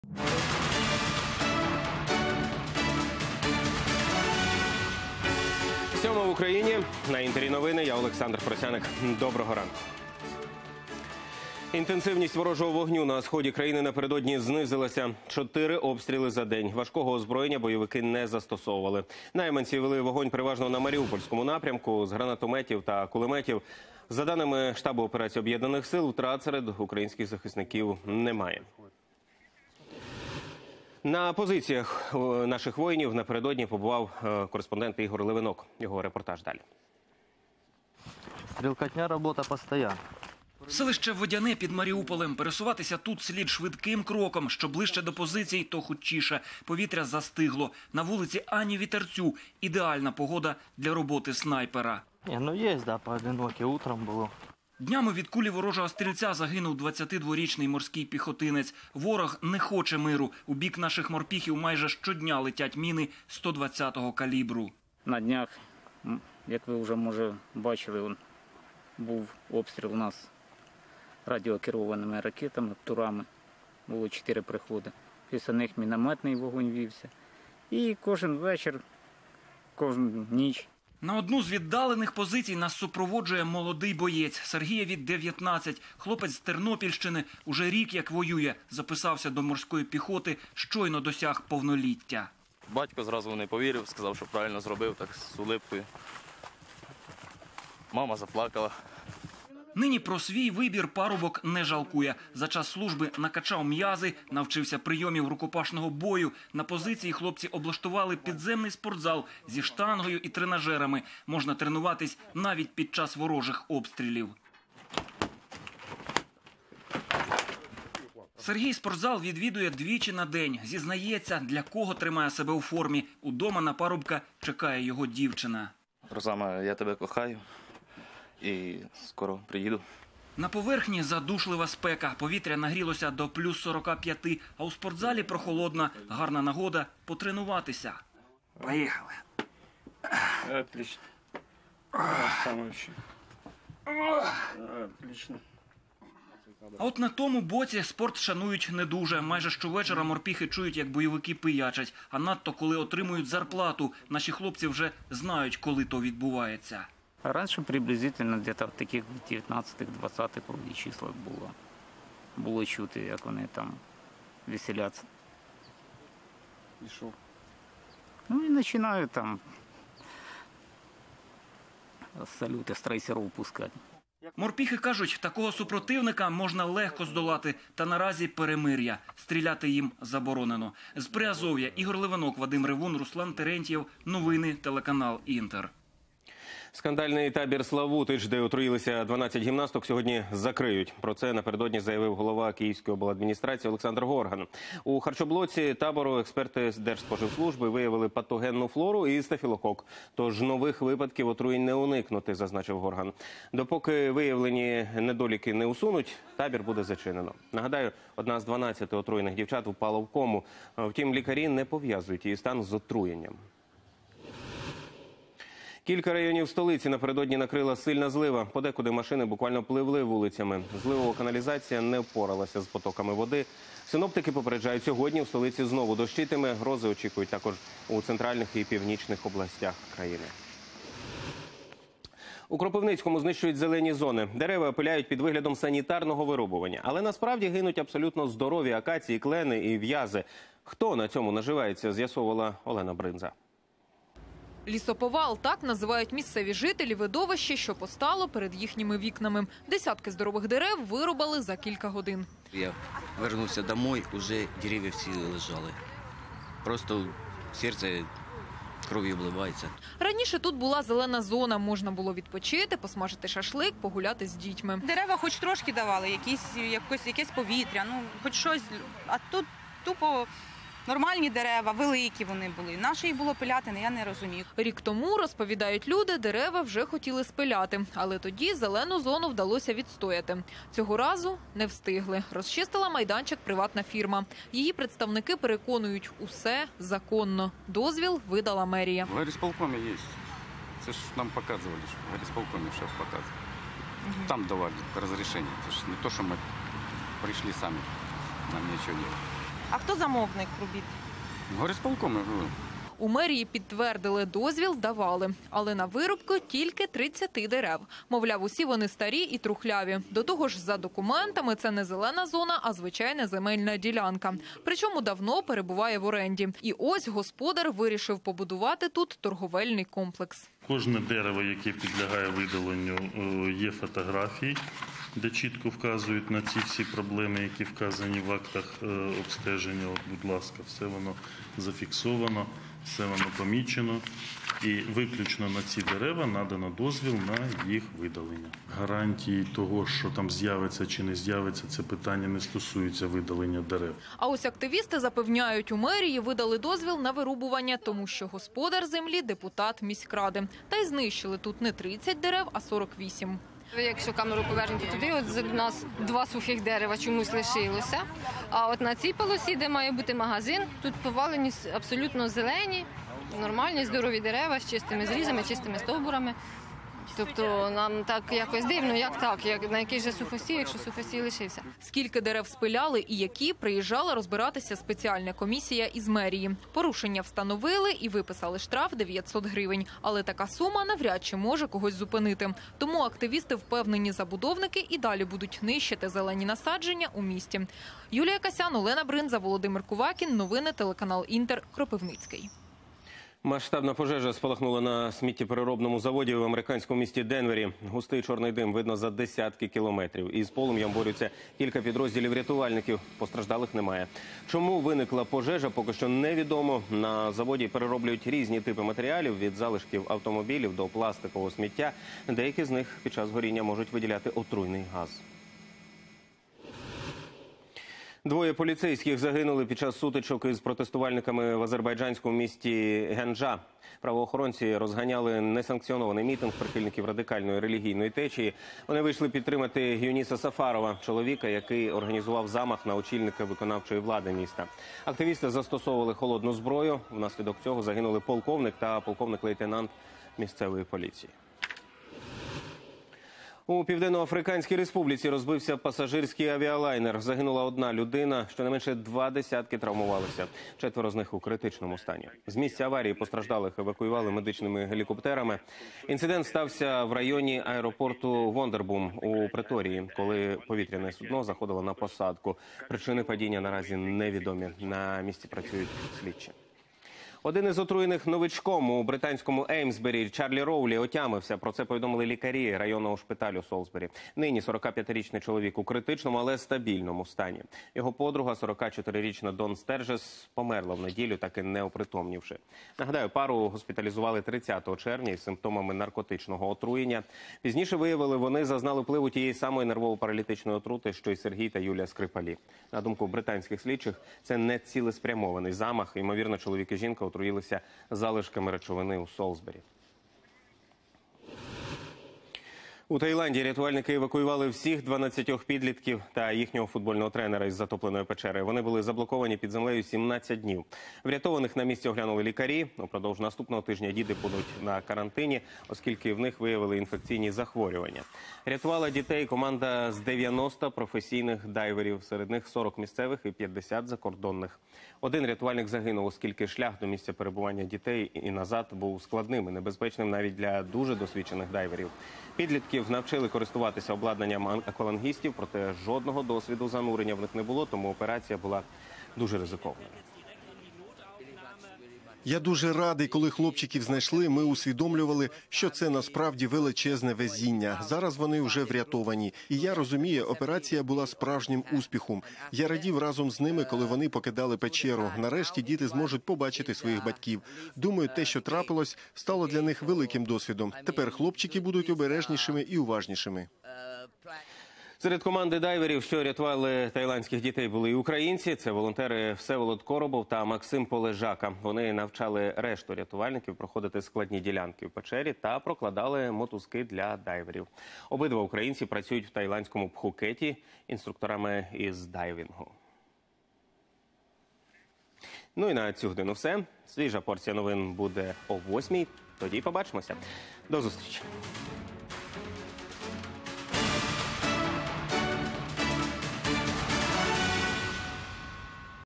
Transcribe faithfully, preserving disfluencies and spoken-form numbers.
Сьома в Україні. На Інтері новини. Я Олександр Просяник. Доброго ранку. Інтенсивність ворожого вогню на сході країни напередодні знизилася. Чотири обстріли за день. Важкого озброєння бойовики не застосовували. Найманці вели вогонь переважно на Маріупольському напрямку з гранатометів та кулеметів. За даними штабу операцій Об'єднаних сил, втрат серед українських захисників немає. На позиціях наших воїнів напередодні побував кореспондент Ігор Левинок. Його репортаж далі. Стрілкотня, робота постійна. Селище Водяне під Маріуполем. Пересуватися тут слід швидким кроком. Що ближче до позицій, то хутчіше. Повітря застигло. На вулиці ані вітерцю. Ідеальна погода для роботи снайпера. Не, ну є, да, поодинокі. Утром було. Днями від кулі ворожого стрільця загинув двадцятидворічний морський піхотинець. Ворог не хоче миру. У бік наших морпіхів майже щодня летять міни сто двадцятого калібру. На днях, як ви вже, може, бачили, був обстріл у нас радіокерованими ракетами, турами. Було чотири приходи. Після них мінометний вогонь вівся. І кожен вечір, кожну ніч. На одну з віддалених позицій нас супроводжує молодий боєць. Сергієві дев'ятнадцять. Хлопець з Тернопільщини. Уже рік як воює. Записався до морської піхоти. Щойно досяг повноліття. Батько зразу не повірив, сказав, що правильно зробив, так з улипкою. Мама заплакала. Нині про свій вибір парубок не жалкує. За час служби накачав м'язи, навчився прийомів рукопашного бою. На позиції хлопці облаштували підземний спортзал зі штангою і тренажерами. Можна тренуватись навіть під час ворожих обстрілів. Сергій спортзал відвідує двічі на день. Зізнається, для кого тримає себе у формі. Удома на парубка чекає його дівчина. Розама, я тебе кохаю і скоро приїду. На поверхні задушлива спека. Повітря нагрілося до плюс сорока п'яти, а у спортзалі прохолодна. Гарна нагода потренуватися. Поїхали. Отлично. Самовище. Отлично. А от на тому боці спорт шанують не дуже. Майже щовечора морпіхи чують, як бойовики пиячать. А надто, коли отримують зарплату. Наші хлопці вже знають, коли то відбувається. Раніше приблизительно десь в таких дев'ятнадцятих-двадцятих числах було. Було чути, як вони там веселяться. І що? Ну і починають там салюти з трейсерів пускати. Морпіхи кажуть, такого супротивника можна легко здолати. Та наразі перемир'я. Стріляти їм заборонено. З Приазов'я Ігор Левинок, Вадим Ревун, Руслан Терентьєв. Новини, телеканал «Інтер». Скандальний табір «Славутич», де отруїлися дванадцять гімнасток, сьогодні закриють. Про це напередодні заявив голова Київської обладміністрації Олександр Горган. У харчоблоці табору експерти з Держспоживслужби виявили патогенну флору і стафілокок. Тож нових випадків отруєнь не уникнути, зазначив Горган. Допоки виявлені недоліки не усунуть, табір буде зачинено. Нагадаю, одна з дванадцяти отруєних дівчат впала в кому. Втім, лікарі не пов'язують її стан з отруєнням. Кілька районів столиці напередодні накрила сильна злива. Подекуди машини буквально пливли вулицями. Зливова каналізація не впоралася з потоками води. Синоптики попереджають, сьогодні в столиці знову дощитиме. Грози очікують також у центральних і північних областях країни. У Кропивницькому знищують зелені зони. Дерева опиляють під виглядом санітарного вирубування. Але насправді гинуть абсолютно здорові акації, клени і в'язи. Хто на цьому наживається, з'ясовувала Олена Бринза. Лісоповал – так називають місцеві жителі видовище, що постало перед їхніми вікнами. Десятки здорових дерев вирубали за кілька годин. Я вернувся домой, уже дерев'я всі лежали. Просто серце кров'ю обливається. Раніше тут була зелена зона, можна було відпочити, посмажити шашлик, погуляти з дітьми. Дерева хоч трошки давали, якісь, якось, якесь повітря, ну хоч щось, а тут тупо... Нормальні дерева, великі вони були. Наше їх було пиляти, я не розумію. Рік тому, розповідають люди, дерева вже хотіли спиляти. Але тоді зелену зону вдалося відстояти. Цього разу не встигли. Розчистила майданчик приватна фірма. Її представники переконують, усе законно. Дозвіл видала мерія. В горисполкомі є. Це ж нам показували, що в горисполкомі шеф показував. Там давали розрішення. Це ж не то, що ми прийшли самі. Нам нічого не робити. А хто замовник робіт? Горисполком. ну, У мерії підтвердили, дозвіл давали, але на вирубку тільки тридцять дерев. Мовляв, усі вони старі і трухляві. До того ж, за документами це не зелена зона, а звичайна земельна ділянка. Причому давно перебуває в оренді. І ось господар вирішив побудувати тут торговельний комплекс. Кожне дерево, яке підлягає видаленню, є фотографії, де чітко вказують на ці всі проблеми, які вказані в актах обстеження. От, будь ласка, все воно зафіксовано, все воно помічено. І виключно на ці дерева надано дозвіл на їх видалення. Гарантії того, що там з'явиться чи не з'явиться, це питання не стосується видалення дерев. А ось активісти запевняють, у мерії видали дозвіл на вирубування, тому що господар землі – депутат міськради. Та й знищили тут не тридцять дерев, а сорок вісім. Якщо камеру повернути туди, от у нас два сухих дерева чомусь лишилося. А от на цій полосі, де має бути магазин, тут повалені абсолютно зелені, нормальні, здорові дерева з чистими зрізами, чистими стовбурами. Тобто нам так якось дивно, як так, як, на який же сухостій, якщо сухостій лишився. Скільки дерев спиляли і які, приїжджала розбиратися спеціальна комісія із мерії. Порушення встановили і виписали штраф дев'ятсот гривень. Але така сума навряд чи може когось зупинити. Тому активісти впевнені, забудовники і далі будуть нищити зелені насадження у місті. Юлія Касян, Олена Бринза, Володимир Кувакін. Новини телеканал Інтер. Кропивницький. Масштабна пожежа спалахнула на сміттєпереробному заводі в американському місті Денвері. Густий чорний дим видно за десятки кілометрів. Із полум'ям борються кілька підрозділів рятувальників. Постраждалих немає. Чому виникла пожежа, поки що невідомо. На заводі перероблюють різні типи матеріалів – від залишків автомобілів до пластикового сміття. Деякі з них під час горіння можуть виділяти отруйний газ. Двоє поліцейських загинули під час сутичок із протестувальниками в азербайджанському місті Генджа. Правоохоронці розганяли несанкціонований мітинг прихильників радикальної релігійної течії. Вони вийшли підтримати Юніса Сафарова, чоловіка, який організував замах на очільника виконавчої влади міста. Активісти застосовували холодну зброю. Внаслідок цього загинули полковник та полковник-лейтенант місцевої поліції. У Південно-Африканській Республіці розбився пасажирський авіалайнер. Загинула одна людина, щонайменше два десятки травмувалися. Четверо з них у критичному стані. З місця аварії постраждалих евакуювали медичними гелікоптерами. Інцидент стався в районі аеропорту Вондербум у Преторії, коли повітряне судно заходило на посадку. Причини падіння наразі невідомі. На місці працюють слідчі. Один із отруєних новичком у британському Еймсбері Чарлі Роулі отямився. Про це повідомили лікарі районного шпиталю Солсбері. Нині сорокап'ятирічний чоловік у критичному, але стабільному стані. Його подруга, сорокачотирирічна Дон Стержес, померла в неділю, так і не опритомнівши. Нагадаю, пару госпіталізували тридцятого червня із симптомами наркотичного отруєння. Пізніше виявили, вони зазнали впливу тієї самої нервово-паралітичної отрути, що й Сергій та Юлія Скрипалі. На думку британських слідчих, це не цілеспрямований замах. Ймовірно, чоловік і жінка отруїлися залишками речовини у Солсбері. У Таїланді рятувальники евакуювали всіх дванадцятьох підлітків та їхнього футбольного тренера із затопленої печери. Вони були заблоковані під землею сімнадцять днів. Врятованих на місці оглянули лікарі. Упродовж наступного тижня діти будуть на карантині, оскільки в них виявили інфекційні захворювання. Рятувала дітей команда з дев'яноста професійних дайверів. Серед них сорок місцевих і п'ятдесят закордонних. Один рятувальник загинув, оскільки шлях до місця перебування дітей і назад був складним і небезпечним навіть для дуже досвідчених дайверів. Підлітків навчили користуватися обладнанням аквалангістів, проте жодного досвіду занурення в них не було, тому операція була дуже ризикованою. Я дуже радий, коли хлопчиків знайшли, ми усвідомлювали, що це насправді величезне везіння. Зараз вони вже врятовані. І я розумію, операція була справжнім успіхом. Я радів разом з ними, коли вони покидали печеру. Нарешті діти зможуть побачити своїх батьків. Думаю, те, що трапилось, стало для них великим досвідом. Тепер хлопчики будуть обережнішими і уважнішими. Серед команди дайверів, що рятували таїландських дітей, були і українці. Це волонтери Всеволод Коробов та Максим Полежака. Вони навчали решту рятувальників проходити складні ділянки в печері та прокладали мотузки для дайверів. Обидва українці працюють в таїландському Пхукеті інструкторами із дайвінгу. Ну і на цю годину все. Свіжа порція новин буде о восьмій. Тоді побачимося. До зустрічі.